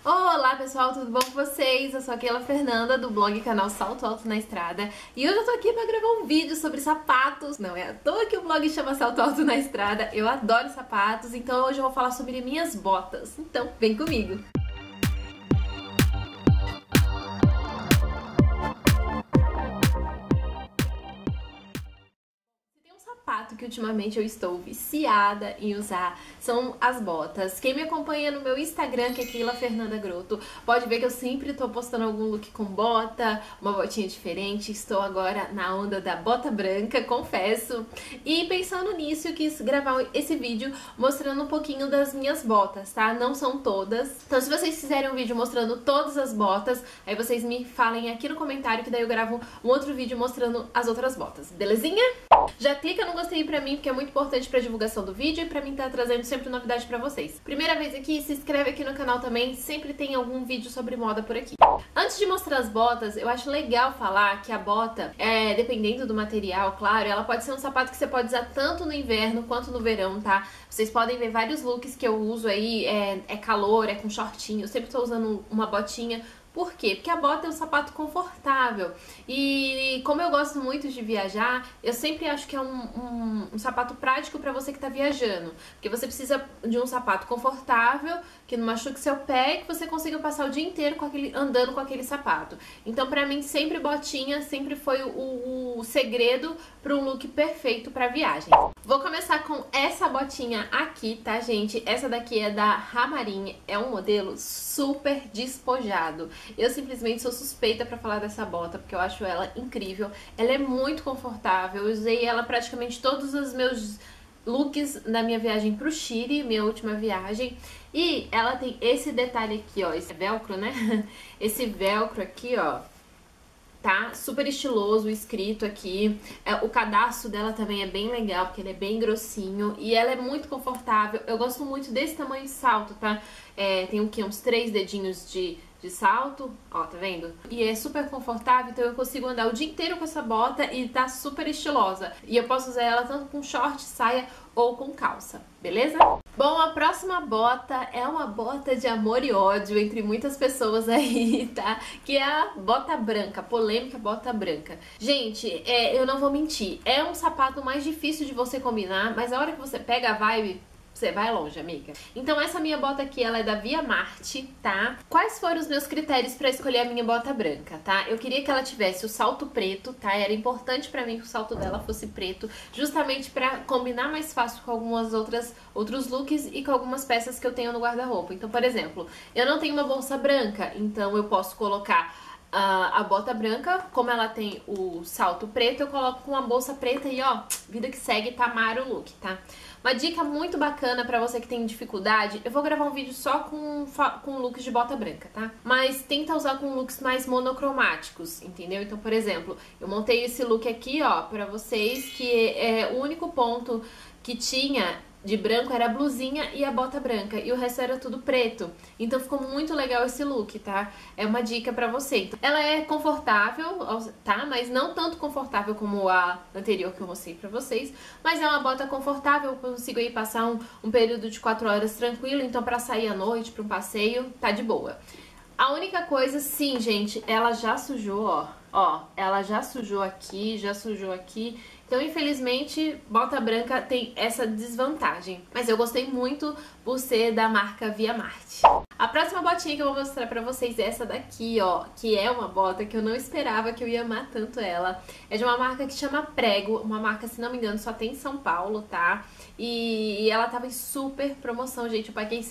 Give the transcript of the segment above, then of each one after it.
Olá pessoal, tudo bom com vocês? Eu sou a Keila Fernanda do blog e canal Salto Alto na Estrada e hoje eu tô aqui pra gravar um vídeo sobre sapatos. Não é à toa que o blog chama Salto Alto na Estrada, eu adoro sapatos, então hoje eu vou falar sobre minhas botas. Então vem comigo! Sapato que ultimamente eu estou viciada em usar são as botas. Quem me acompanha no meu Instagram, que é Keila Fernanda Grotto, pode ver que eu sempre tô postando algum look com bota, uma botinha diferente. Estou agora na onda da bota branca, confesso. E pensando nisso, eu quis gravar esse vídeo mostrando um pouquinho das minhas botas, tá? Não são todas. Então se vocês fizerem um vídeo mostrando todas as botas, aí vocês me falem aqui no comentário que daí eu gravo um outro vídeo mostrando as outras botas, belezinha? Já clica no gostei pra mim, porque é muito importante pra divulgação do vídeo e pra mim tá trazendo sempre novidade pra vocês. Primeira vez aqui, se inscreve aqui no canal também, sempre tem algum vídeo sobre moda por aqui. Antes de mostrar as botas, eu acho legal falar que a bota, dependendo do material, claro, ela pode ser um sapato que você pode usar tanto no inverno quanto no verão, tá? Vocês podem ver vários looks que eu uso aí, é calor, é com shortinho, eu sempre tô usando uma botinha. Por quê? Porque a bota é um sapato confortável e como eu gosto muito de viajar, eu sempre acho que é um sapato prático para você que tá viajando, porque você precisa de um sapato confortável, que não machuque seu pé e que você consiga passar o dia inteiro andando com aquele sapato. Então pra mim sempre botinha sempre foi o segredo para um look perfeito para viagem. Vou começar com essa botinha aqui, tá gente? Essa daqui é da Ramarin, é um modelo super despojado. Eu simplesmente sou suspeita pra falar dessa bota, porque eu acho ela incrível. Ela é muito confortável, eu usei ela praticamente todos os meus looks na minha viagem pro Chile, minha última viagem. E ela tem esse detalhe aqui, ó, esse velcro, né? Esse velcro aqui, ó. Tá? Super estiloso, escrito aqui. O cadarço dela também é bem legal, porque ele é bem grossinho. E ela é muito confortável. Eu gosto muito desse tamanho de salto, tá? Tem o quê? Uns 3 dedinhos de salto, ó, tá vendo? E é super confortável, então eu consigo andar o dia inteiro com essa bota e tá super estilosa. E eu posso usar ela tanto com short, saia ou com calça, beleza? Bom, a próxima bota é uma bota de amor e ódio entre muitas pessoas aí, tá? Que é a bota branca, polêmica bota branca. Gente, eu não vou mentir, é um sapato mais difícil de você combinar, mas a hora que você pega a vibe, você vai longe, amiga. Então essa minha bota aqui, ela é da Via Marte, tá? Quais foram os meus critérios pra escolher a minha bota branca, tá? Eu queria que ela tivesse o salto preto, tá? Era importante pra mim que o salto dela fosse preto, justamente pra combinar mais fácil com algumas outros looks e com algumas peças que eu tenho no guarda-roupa. Então, por exemplo, eu não tenho uma bolsa branca, então eu posso colocar a bota branca, como ela tem o salto preto, eu coloco com a bolsa preta e ó, vida que segue, Tamara o look, tá? Uma dica muito bacana pra você que tem dificuldade, eu vou gravar um vídeo só com looks de bota branca, tá? Mas tenta usar com looks mais monocromáticos, entendeu? Então, por exemplo, eu montei esse look aqui, ó, pra vocês, que o único ponto que tinha de branco era a blusinha e a bota branca, e o resto era tudo preto. Então ficou muito legal esse look, tá? É uma dica pra você. Ela é confortável, tá? Mas não tanto confortável como a anterior que eu mostrei pra vocês. Mas é uma bota confortável, eu consigo aí passar um período de 4 horas tranquilo. Então pra sair à noite, pra um passeio, tá de boa. A única coisa, sim, gente, ela já sujou, ó. Ó, ela já sujou aqui, já sujou aqui. Então, infelizmente, bota branca tem essa desvantagem. Mas eu gostei muito por ser da marca Via Marte. A próxima botinha que eu vou mostrar pra vocês é essa daqui, ó. Que é uma bota que eu não esperava que eu ia amar tanto ela. É de uma marca que chama Prego. Uma marca, se não me engano, só tem em São Paulo, tá? E ela tava em super promoção, gente. Eu paguei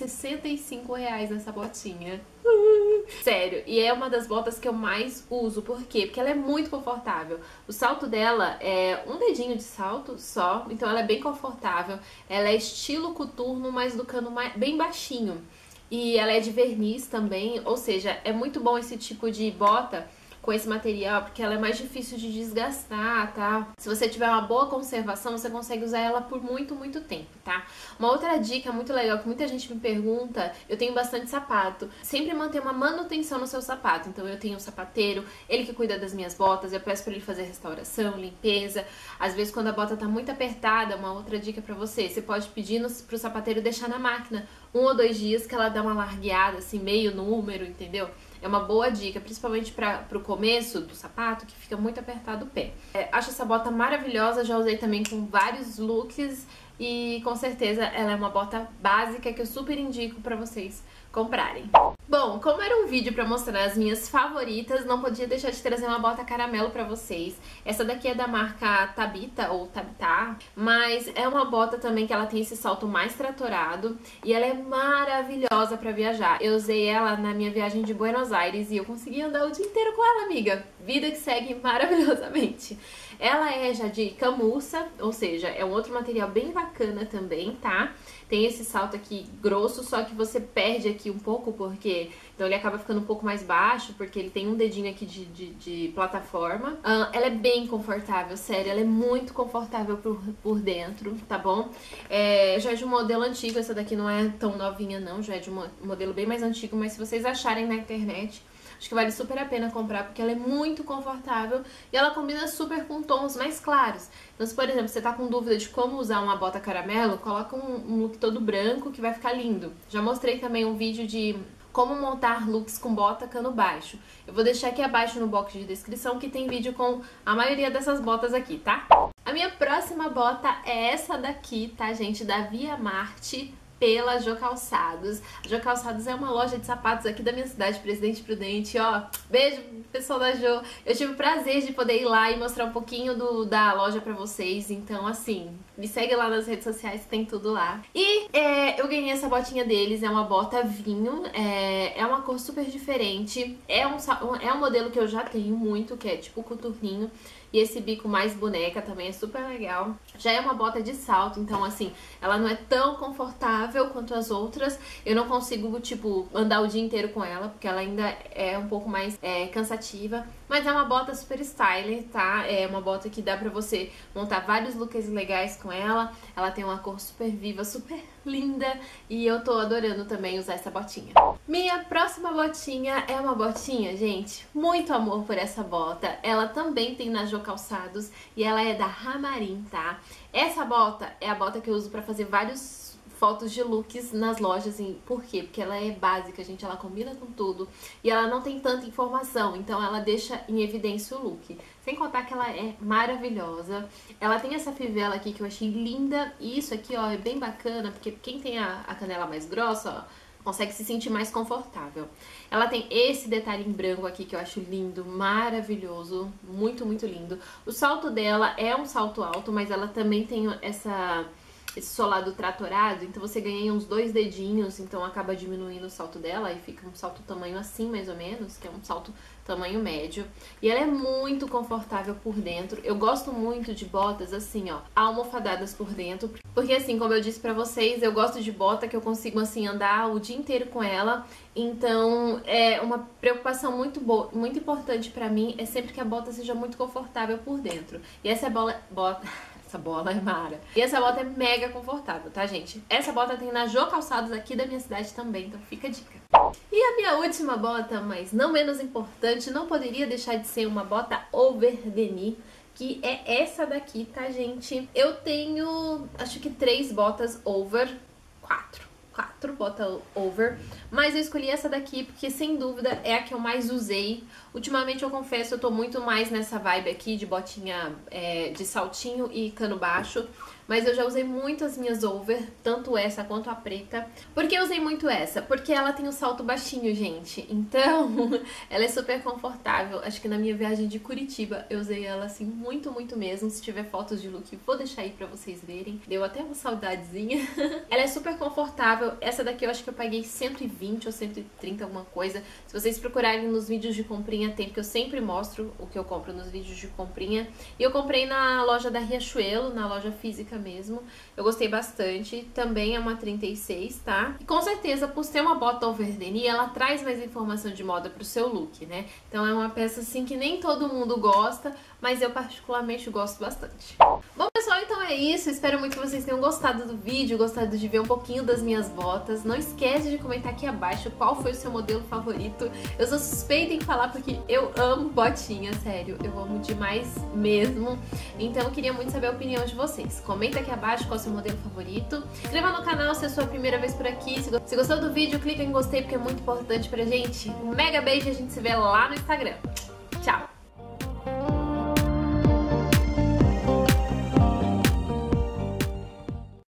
R$65 nessa botinha. Sério, e é uma das botas que eu mais uso. Por quê? Porque ela é muito confortável. O salto dela é um dedinho de salto só, então ela é bem confortável. Ela é estilo coturno, mas do cano bem baixinho. E ela é de verniz também, ou seja, é muito bom esse tipo de bota com esse material, porque ela é mais difícil de desgastar, tá? Se você tiver uma boa conservação, você consegue usar ela por muito, muito tempo, tá? Uma outra dica muito legal que muita gente me pergunta, eu tenho bastante sapato, sempre manter uma manutenção no seu sapato. Então eu tenho um sapateiro, ele que cuida das minhas botas, eu peço pra ele fazer restauração, limpeza. Às vezes quando a bota tá muito apertada, uma outra dica pra você, você pode pedir pro sapateiro deixar na máquina 1 ou 2 dias que ela dá uma largueada, assim, meio número, entendeu? É uma boa dica, principalmente pro começo do sapato, que fica muito apertado o pé. Acho essa bota maravilhosa, já usei também com vários looks e com certeza ela é uma bota básica que eu super indico pra vocês comprarem. Bom, como era um vídeo pra mostrar as minhas favoritas, não podia deixar de trazer uma bota caramelo pra vocês. Essa daqui é da marca Tabita, ou Tabita, mas é uma bota também que ela tem esse salto mais tratorado e ela é maravilhosa pra viajar. Eu usei ela na minha viagem de Buenos Aires e eu consegui andar o dia inteiro com ela, amiga. Vida que segue maravilhosamente. Ela é já de camurça, ou seja, é um outro material bem bacana também, tá? Tem esse salto aqui grosso, só que você perde aqui um pouco, porque então ele acaba ficando um pouco mais baixo, porque ele tem um dedinho aqui de plataforma. Ela é bem confortável, sério, ela é muito confortável por dentro, tá bom? Já é de um modelo antigo, essa daqui não é tão novinha não, já é de um modelo bem mais antigo, mas se vocês acharem na internet, acho que vale super a pena comprar, porque ela é muito confortável e ela combina super com tons mais claros. Então, se por exemplo, você tá com dúvida de como usar uma bota caramelo, coloca um look todo branco que vai ficar lindo. Já mostrei também um vídeo de como montar looks com bota cano baixo. Eu vou deixar aqui abaixo no box de descrição que tem vídeo com a maioria dessas botas aqui, tá? A minha próxima bota é essa daqui, tá, gente? Da Via Marte, pela Jô Calçados. A Jô Calçados é uma loja de sapatos aqui da minha cidade, Presidente Prudente, ó. Beijo, pessoal da Jô. Eu tive o prazer de poder ir lá e mostrar um pouquinho da loja pra vocês, então assim, me segue lá nas redes sociais, tem tudo lá. E eu ganhei essa botinha deles, é uma bota vinho, é uma cor super diferente, é um modelo que eu já tenho muito, que é tipo coturninho. E esse bico mais boneca também é super legal. Já é uma bota de salto, então assim, ela não é tão confortável quanto as outras. Eu não consigo, tipo, andar o dia inteiro com ela, porque ela ainda é um pouco mais cansativa. Mas é uma bota super style, tá? É uma bota que dá pra você montar vários looks legais com ela. Ela tem uma cor super viva, super linda. E eu tô adorando também usar essa botinha. Minha próxima botinha é uma botinha, gente, muito amor por essa bota. Ela também tem na Jô Calçados e ela é da Ramarim, tá? Essa bota é a bota que eu uso pra fazer vários fotos de looks nas lojas. Por quê? Porque ela é básica, gente, ela combina com tudo e ela não tem tanta informação, então ela deixa em evidência o look. Sem contar que ela é maravilhosa. Ela tem essa fivela aqui que eu achei linda e isso aqui, ó, é bem bacana, porque quem tem a canela mais grossa, ó, consegue se sentir mais confortável. Ela tem esse detalhe em branco aqui que eu acho lindo, maravilhoso, muito, muito lindo. O salto dela é um salto alto, mas ela também tem esse solado tratorado, então você ganha uns 2 dedinhos, então acaba diminuindo o salto dela e fica um salto tamanho assim, mais ou menos, que é um salto tamanho médio. E ela é muito confortável por dentro. Eu gosto muito de botas assim, ó, almofadadas por dentro, porque assim, como eu disse pra vocês, eu gosto de bota que eu consigo assim andar o dia inteiro com ela. Então, é uma preocupação muito importante pra mim é sempre que a bota seja muito confortável por dentro. E essa essa bola é mara. E essa bota é mega confortável, tá, gente? Essa bota tem na Jô Calçados aqui da minha cidade também, então fica a dica. E a minha última bota, mas não menos importante, não poderia deixar de ser uma bota over denim, que é essa daqui, tá, gente? Eu tenho, acho que 3 botas over, 4 botas over, mas eu escolhi essa daqui porque sem dúvida é a que eu mais usei. Ultimamente eu confesso, eu tô muito mais nessa vibe aqui de botinha de saltinho e cano baixo, mas eu já usei muito as minhas over, tanto essa quanto a preta. Por que eu usei muito essa? Porque ela tem o salto baixinho, gente, então ela é super confortável. Acho que na minha viagem de Curitiba eu usei ela assim muito, muito mesmo. Se tiver fotos de look, vou deixar aí pra vocês verem. Deu até uma saudadezinha. Ela é super confortável. Essa daqui eu acho que eu paguei 120 ou 130 alguma coisa. Se vocês procurarem nos vídeos de comprinha, tem, porque eu sempre mostro o que eu compro nos vídeos de comprinha. E eu comprei na loja da Riachuelo, na loja física mesmo. Eu gostei bastante. Também é uma 36, tá? E com certeza, por ser uma bota over denim, ela traz mais informação de moda pro seu look, né? Então é uma peça assim que nem todo mundo gosta, mas eu particularmente gosto bastante. Bom, pessoal, então é isso. Espero muito que vocês tenham gostado do vídeo, gostado de ver um pouquinho das minhas botas. Não esquece de comentar aqui abaixo qual foi o seu modelo favorito. Eu sou suspeita em falar porque eu amo botinha, sério. Eu amo demais mesmo. Então eu queria muito saber a opinião de vocês. Comentem comenta aqui abaixo qual é o seu modelo favorito. Se inscreva no canal se é a sua primeira vez por aqui. Se gostou do vídeo, clica em gostei porque é muito importante pra gente. Um mega beijo e a gente se vê lá no Instagram. Tchau!